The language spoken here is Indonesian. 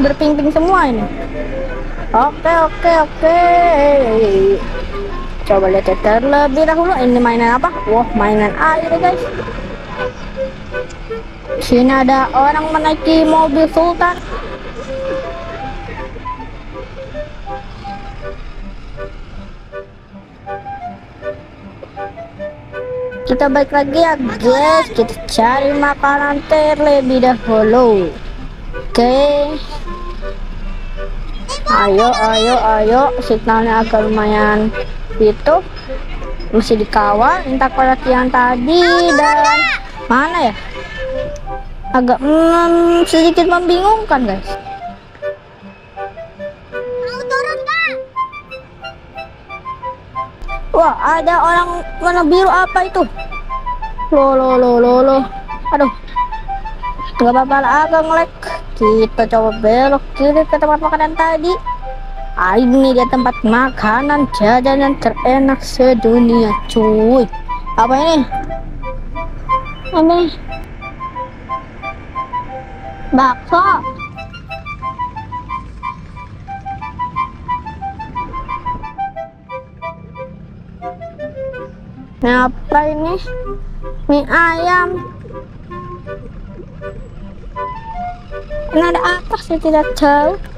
berping-ping semua ini. Oke. Coba lihat terlebih dahulu ini mainan apa? Wah, mainan air guys. Sini ada orang menaiki mobil Sultan. Kita balik lagi ya guys, kita cari makanan terlebih dahulu. Oke. Ayo, signalnya agak lumayan itu, masih dikawal entah pada tiang tadi dan mana ya, agak sedikit membingungkan guys. Wah, ada orang warna biru apa itu? Loh. Aduh, nggak apa-apa lah, agak nge-lag. Kita coba belok kiri ke tempat makanan tadi. Ini dia tempat makanan jajanan terenak sedunia cuy. Apa ini? Bakso. Apa ini? Mie ayam. Ini ada apa sih tidak tahu.